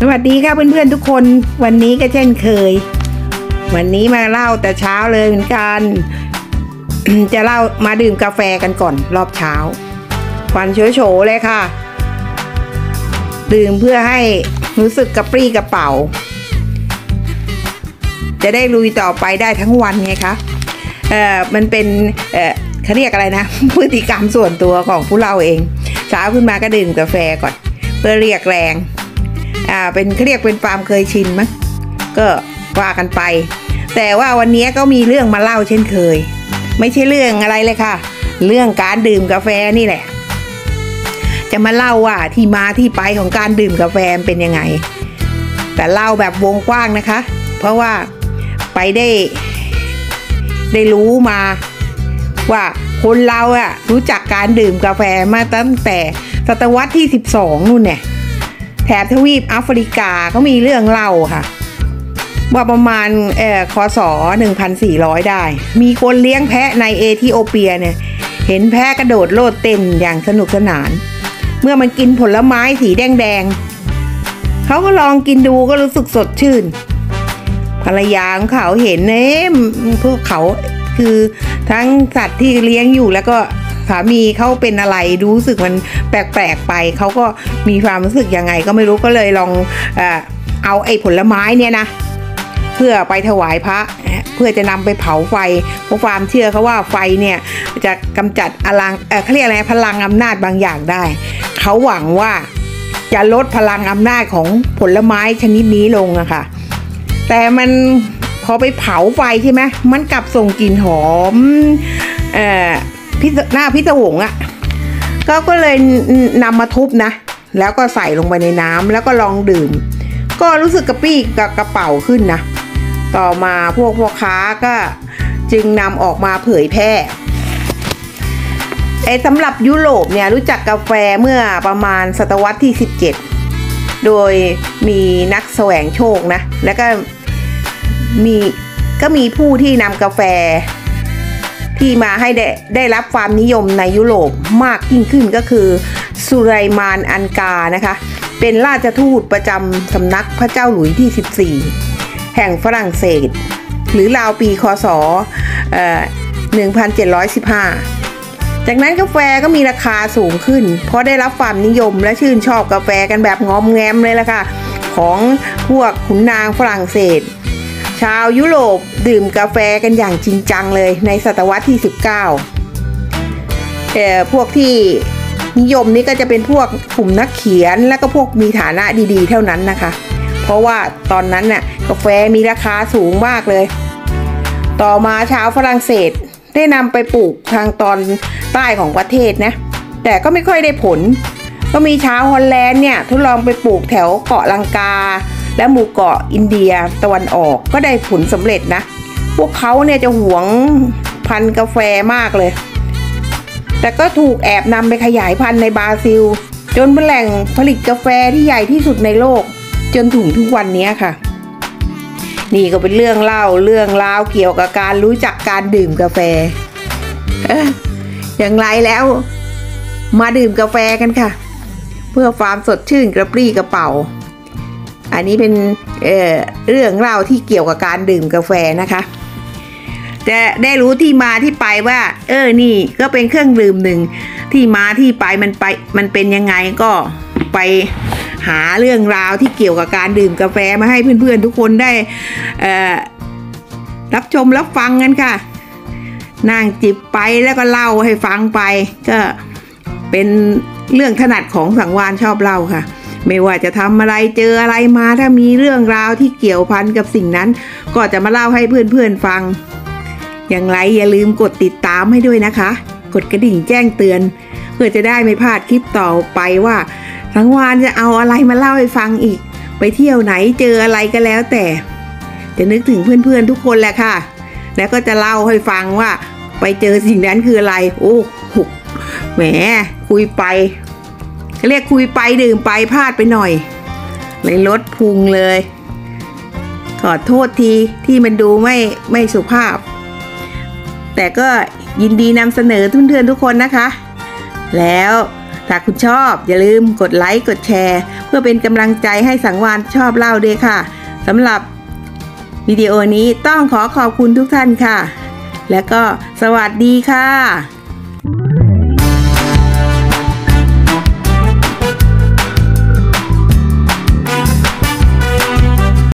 วัสดีค่ะเพื่อนๆทุกคนวันนี้ก็เช่นเคยวันนี้มาเล่าแต่เช้าเลยเหมือนกัน จะเล่ามาดื่มกาแฟกันก่อนรอบเช้าควันโฉๆเลยค่ะดื่มเพื่อให้รู้สึกกระปรี้กระเป๋าจะได้ลุยต่อไปได้ทั้งวันไงคะมันเป็นเขาเรียกอะไรนะพฤติกรรมส่วนตัวของผู้เราเองเช้าขึ้นมาก็ดื่มกาแฟก่อนเพื่อเรียกแรงเป็นเขาเรียกเป็นความเคยชินมั้งก็ว่ากันไปแต่ว่าวันนี้ก็มีเรื่องมาเล่าเช่นเคยไม่ใช่เรื่องอะไรเลยค่ะเรื่องการดื่มกาแฟนี่แหละจะมาเล่าว่าที่มาที่ไปของการดื่มกาแฟเป็นยังไงแต่เล่าแบบวงกว้างนะคะเพราะว่าไปได้รู้มาว่าคนเรารู้จักการดื่มกาแฟมาตั้งแต่ศตวรรษที่12นู่นเนี่ยแถบทวีปแอฟริกาเขามีเรื่องเล่าค่ะว่าประมาณคศ1400ได้มีคนเลี้ยงแพะในเอธิโอเปียเนี่ยเห็นแพะกระโดดโลดเต้นอย่างสนุกสนานเมื่อมันกินผลไม้สีแดงๆเขาก็ลองกินดูก็รู้สึกสดชื่นภรรยาของเขาเห็นพวกเขาคือทั้งสัตว์ที่เลี้ยงอยู่แล้วก็สามีเขาเป็นอะไรรู้สึกมันแปลกๆไปเขาก็มีความรู้สึกยังไงก็ไม่รู้ก็เลยลองเอาไอ้ผลไม้เนี่ยนะเพื่อไปถวายพระเพื่อจะนำไปเผาไฟเพราะความเชื่อเขาว่าไฟเนี่ยจะกำจัดเขาเรียกอะไรพลังอำนาจบางอย่างได้เขาหวังว่าจะลดพลังอำนาจของผลไม้ชนิดนี้ลงอะค่ะแต่มันพอไปเผาไฟใช่ไหมมันกลับส่งกลิ่นหอมหน้าพิศวงก็เลยนำมาทุบนะแล้วก็ใส่ลงไปในน้ำแล้วก็ลองดื่มก็รู้สึกกระปรี้กระเป๋าขึ้นนะต่อมาพวกพ่อค้าก็จึงนำออกมาเผยแพร่สำหรับยุโรปเนี่ยรู้จักกาแฟเมื่อประมาณศตวรรษที่17โดยมีนักแสวงโชคนะแล้วก็มีผู้ที่นำกาแฟที่มาให้ได้รับความนิยมในยุโรปมากยิ่งขึ้นก็คือสุไลมานอันกานะคะเป็นราชทูตประจำสำนักพระเจ้าหลุยที่14แห่งฝรั่งเศสหรือราวปีคศ1715จากนั้นกาแฟก็มีราคาสูงขึ้นเพราะได้รับความนิยมและชื่นชอบกาแฟกันแบบงอมแงมเลยล่ะค่ะของพวกขุนนางฝรั่งเศสชาวยุโรปดื่มกาแฟกันอย่างจริงจังเลยในศตวรรษที่19พวกที่นิยมนี้ก็จะเป็นพวกกลุ่มนักเขียนและก็พวกมีฐานะดีๆเท่านั้นนะคะเพราะว่าตอนนั้นน่ะกาแฟมีราคาสูงมากเลยต่อมาชาวฝรั่งเศสได้นำไปปลูกทางตอนใต้ของประเทศนะแต่ก็ไม่ค่อยได้ผลก็มีชาวฮอลแลนด์เนี่ยทดลองไปปลูกแถวเกาะลังกาและหมู่เกาะอินเดียตะวันออกก็ได้ผลสำเร็จนะพวกเขาเนี่ยจะหวงพันธุ์กาแฟมากเลยแต่ก็ถูกแอบนำไปขยายพันธุ์ในบราซิลจนเป็นแหล่งผลิตกาแฟที่ใหญ่ที่สุดในโลกจนถึงทุกวันนี้ค่ะนี่ก็เป็นเรื่องเล่าเรื่องราวเกี่ยวกับการรู้จักการดื่มกาแฟอย่างไรแล้วมาดื่มกาแฟกันค่ะเพื่อความสดชื่นกระปรี้กระเป๋าอันนี้เป็นเรื่องเล่าที่เกี่ยวกับการดื่มกาแฟนะคะจะได้รู้ที่มาที่ไปว่านี่ก็เป็นเครื่องดื่มหนึ่งที่มาที่ไปมันเป็นยังไงก็ไปหาเรื่องราวที่เกี่ยวกับการดื่มกาแฟมาให้เพื่อนๆทุกคนได้รับชมรับฟังกันค่ะนั่งจิบไปแล้วก็เล่าให้ฟังไปก็เป็นเรื่องถนัดของสังวาลชอบเล่าค่ะไม่ว่าจะทำอะไรเจออะไรมาถ้ามีเรื่องราวที่เกี่ยวพันกับสิ่งนั้นก็จะมาเล่าให้เพื่อนๆฟังอย่างไรอย่าลืมกดติดตามให้ด้วยนะคะกดกระดิ่งแจ้งเตือนเพื่อจะได้ไม่พลาดคลิปต่อไปว่าสังวาลจะเอาอะไรมาเล่าให้ฟังอีกไปเที่ยวไหนเจออะไรก็แล้วแต่จะนึกถึงเพื่อนๆทุกคนแหละค่ะแล้วก็จะเล่าให้ฟังว่าไปเจอสิ่งนั้นคืออะไรโอ้โหแหมคุยไปเรียกคุยไปดื่มไปพลาดไปหน่อยเลยลดพุงเลยขอโทษทีที่มันดูไม่สุภาพแต่ก็ยินดีนำเสนอเพื่อนๆทุกคนนะคะแล้วถ้าคุณชอบอย่าลืมกดไลค์กดแชร์เพื่อเป็นกำลังใจให้สังวาลชอบเล่าด้วยค่ะสำหรับวิดีโอนี้ต้องขอขอบคุณทุกท่านค่ะแล้วก็สวัสดีค่ะ